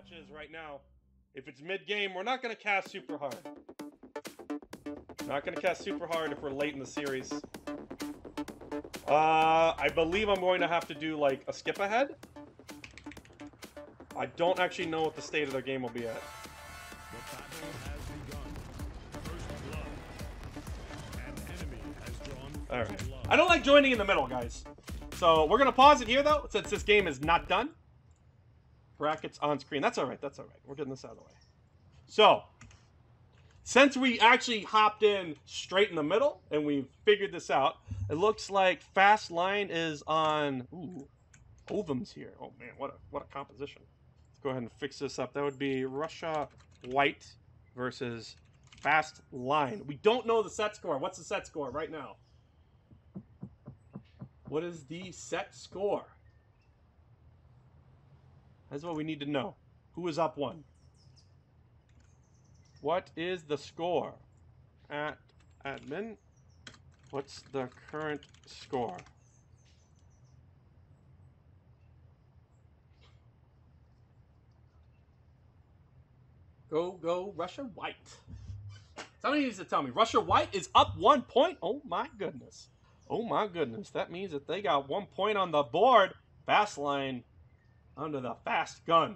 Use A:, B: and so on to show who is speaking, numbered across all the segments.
A: match is right now. If it's mid-game, we're not going to cast super hard. Not going to cast super hard if we're late in the series. I believe I'm going to have to do, like, a skip ahead. I don't actually know what the state of their game will be at. Alright. I don't like joining in the middle, guys. So, we're going to pause it here, though, since this game is not done. Brackets on screen. That's alright, that's alright. We're getting this out of the way. So, since we actually hopped in straight in the middle, and we've figured this out, it looks like Fast Line is on... Ooh, Ovum's here. Oh, man, what a composition. Let's go ahead and fix this up. That would be Russia White versus Fast Line. We don't know the set score. What's the set score right now? What is the set score? That's what we need to know. Who is up one? What is the score? At admin, what's the current score? Go, Russia White. Somebody needs to tell me. Russia White is up 1 point? Oh my goodness. Oh my goodness. That means that they got 1 point on the board. Fast Line under the fast gun.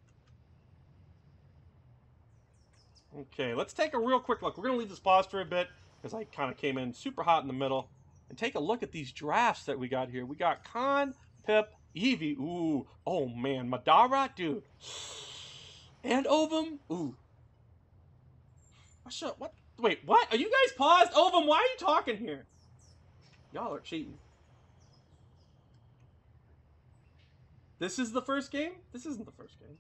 A: Okay, let's take a real quick look. We're going to leave this pause for a bit because I kind of came in super hot in the middle. And take a look at these drafts that we got here. We got Khan, Pip, Eevee. Ooh. Oh man, Madara, dude. And Ovum. Ooh. What? Wait, what? Are you guys paused? Ovum, why are you talking here? Y'all are cheating. This is the first game? This isn't the first game.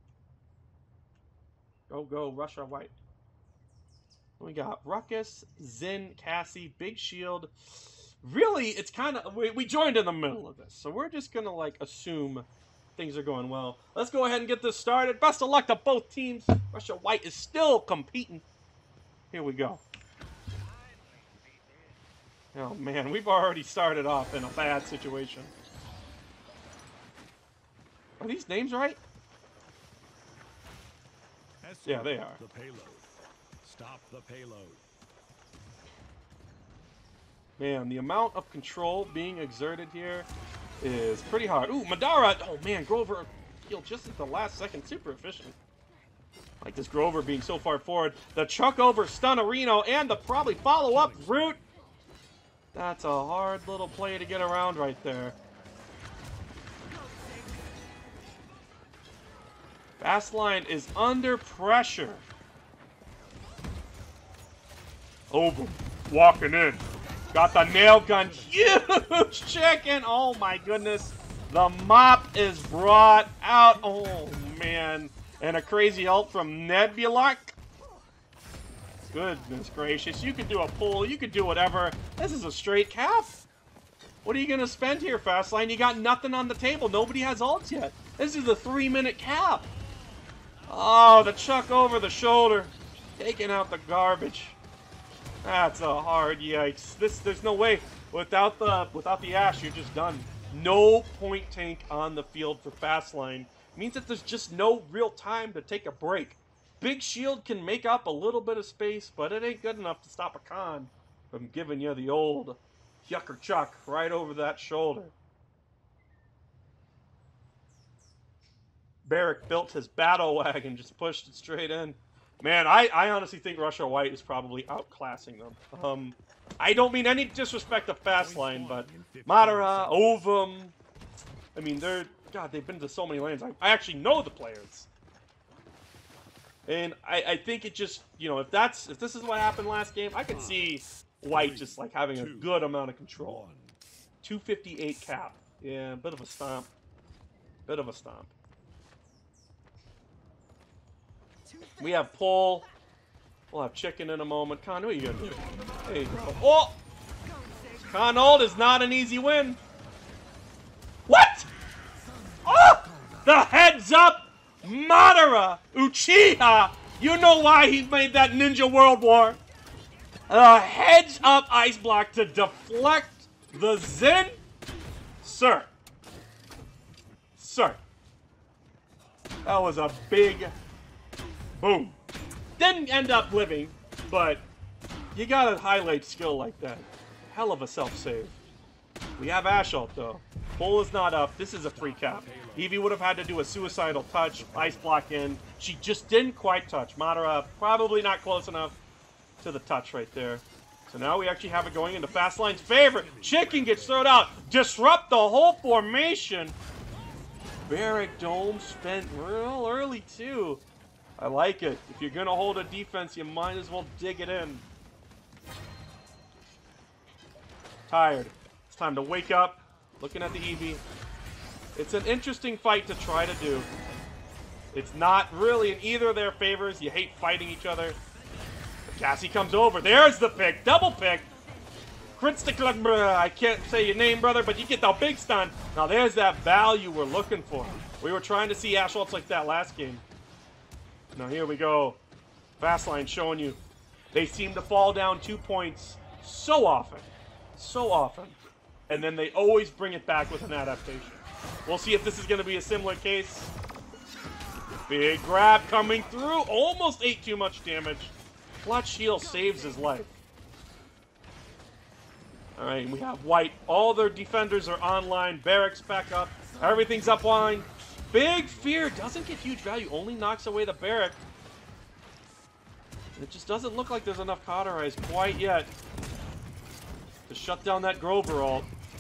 A: Go, Russia White. We got Ruckus, Zin, Cassie, Big Shield. Really, it's kind of... We joined in the middle of this, so we're just going to, like, assume things are going well. Let's go ahead and get this started. Best of luck to both teams. Russia White is still competing. Here we go. Oh, man, we've already started off in a bad situation. Are these names right? Yeah, they are.
B: The payload. Stop the payload.
A: Man, the amount of control being exerted here is pretty hard. Ooh, Madara! Oh man, Grover killed just at the last second. Super efficient. I like this Grover being so far forward. The chuck over Stunnerino and the probably follow-up route. That's a hard little play to get around right there. Fast Line is under pressure. Ovum walking in. Got the nail gun. Huge chicken. Oh my goodness. The mop is brought out. Oh man. And a crazy ult from Nebula. Goodness gracious. You could do a pull. You could do whatever. This is a straight cap. What are you going to spend here, Fast Line? You got nothing on the table. Nobody has ults yet. This is a 3-minute cap. Oh, the chuck over the shoulder. Taking out the garbage. That's a hard yikes. There's no way. Without the Ash, you're just done. No point tank on the field for Fast Line. Means that there's just no real time to take a break. Big Shield can make up a little bit of space, but it ain't good enough to stop a Khan from giving you the old yucker chuck right over that shoulder. Barrick built his battle wagon, just pushed it straight in. Man, I honestly think Russia White is probably outclassing them. I don't mean any disrespect to Fast Line, but Madara, Ovum, I mean, they've been to so many lanes. I actually know the players. And I think it just, you know, if this is what happened last game, I could see White just like having a good amount of control. 258 cap. Yeah, bit of a stomp. Bit of a stomp. We have pull. We'll have chicken in a moment. Khan, who are you gonna do? There you go. Oh! Khan ult is not an easy win. What? Oh! The heads up! Madara! Uchiha! You know why he made that Ninja World War. A heads up ice block to deflect the Zen. Sir. That was a big boom. Didn't end up living, but you gotta highlight skill like that. Hell of a self-save. We have Assault though. Bull is not up. This is a free cap. Eevee would have had to do a suicidal touch, ice block in. She just didn't quite touch. Madara probably not close enough to the touch right there. So now we actually have it going into Fastline's favor. Chicken gets thrown out. Disrupt the whole formation. Barrack Dome spent real early too. I like it. If you're going to hold a defense, you might as well dig it in. Tired. It's time to wake up. Looking at the Eevee. It's an interesting fight to try to do. It's not really in either of their favors. You hate fighting each other. But Cassie comes over. There's the pick. Double pick. I can't say your name, brother, but you get the big stun. Now there's that value we're looking for. We were trying to see Assaults like that last game. Now here we go. Fastline showing you. They seem to fall down 2 points so often. So often. And then they always bring it back with an adaptation. We'll see if this is going to be a similar case. Big grab coming through. Almost ate too much damage. Clutch Heal saves his life. Alright, we have White. All their defenders are online. Barrack's back up. Everything's up line. Big Fear doesn't get huge value. Only knocks away the Barrack. It just doesn't look like there's enough Cauterize quite yet to shut down that Grover ult.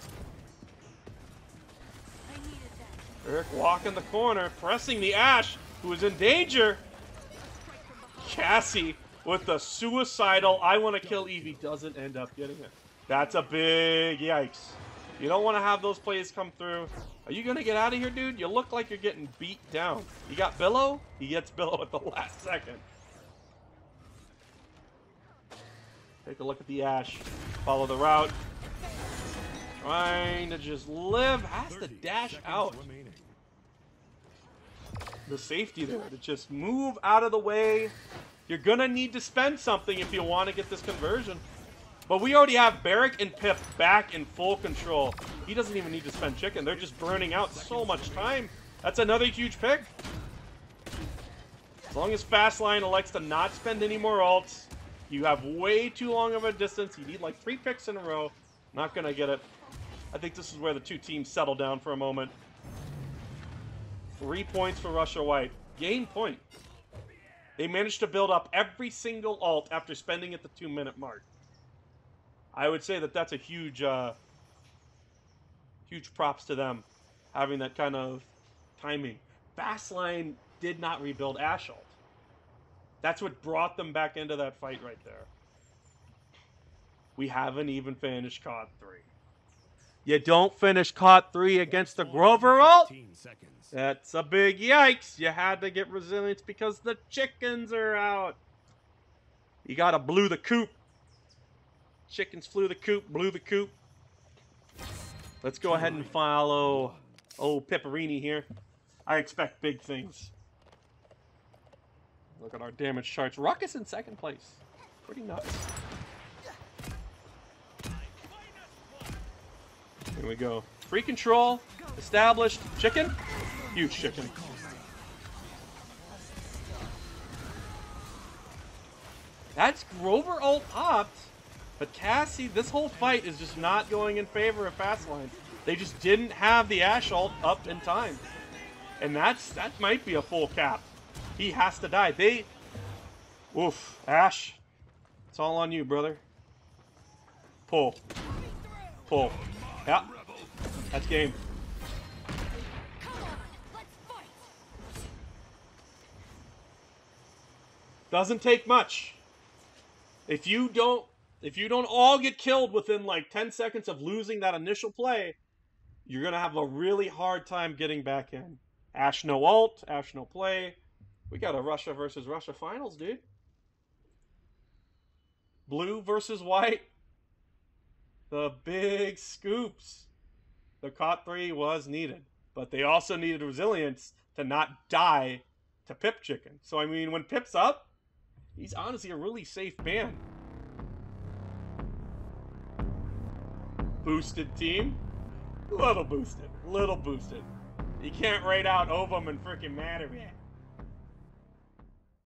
A: Barrack walking the corner, pressing the Ashe, who is in danger. Cassie with the suicidal, I want to kill Eevee, doesn't end up getting it. That's a big yikes. You don't want to have those plays come through. Are you going to get out of here, dude? You look like you're getting beat down. You got Billow? He gets Billow at the last second. Take a look at the Ashe. Follow the route. Trying to just live. Has to dash out. The safety there to just move out of the way. You're going to need to spend something if you want to get this conversion. But we already have Barrack and Pip back in full control. He doesn't even need to spend chicken. They're just burning out so much time. That's another huge pick. As long as Fastline elects to not spend any more ults, you have way too long of a distance. You need like 3 picks in a row. Not going to get it. I think this is where the two teams settle down for a moment. 3 points for Russia White. Game point. They managed to build up every single ult after spending at the 2-minute mark. I would say that that's a huge, huge props to them, having that kind of timing. Fastline did not rebuild Assault. That's what brought them back into that fight right there. We haven't even finished COD 3. You don't finish COD 3 against the Grover ult? That's a big yikes. You had to get resilience because the chickens are out. You gotta blue the coop. Chickens flew the coop, blew the coop. Let's go ahead and follow Pipperini here. I expect big things. Look at our damage charts. Ruckus in second place. Pretty nuts. Here we go. Free control. Established. Chicken. Huge chicken. That's Grover ult popped. But Cassie, this whole fight is just not going in favor of Fastline. They just didn't have the Ashe ult up in time. And that might be a full cap. He has to die. Oof. Ashe. It's all on you, brother. Pull. Pull. Yeah. That's game. Doesn't take much. If you don't all get killed within like 10 seconds of losing that initial play, you're going to have a really hard time getting back in. Ashe no ult, Ashe no play. We got a Russia versus Russia finals, dude. Blue versus white. The big scoops. The COD 3 was needed, but they also needed resilience to not die to Pip Chicken. So, I mean, when Pip's up, he's honestly a really safe ban. Boosted team. Little boosted. Little boosted. You can't rate out Ovum and freaking Matterman.